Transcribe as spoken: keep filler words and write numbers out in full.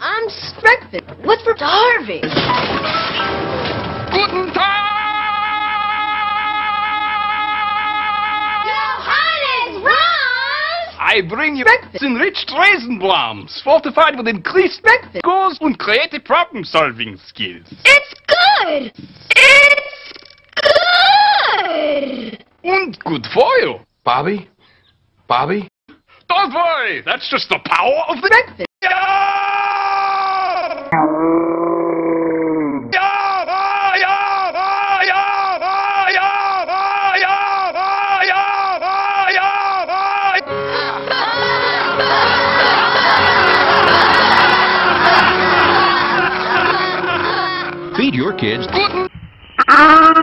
I'm breakfast. What's for starving? Guten Taaaag! Johannes, Ron! I bring you breakfast enriched raisin blossoms, fortified with increased breakfast scores and creative problem-solving skills. It's good! It's good! And good for you. Bobby? Bobby? Don't worry, that's just the power of the breakfast. Feed your kids. Guten.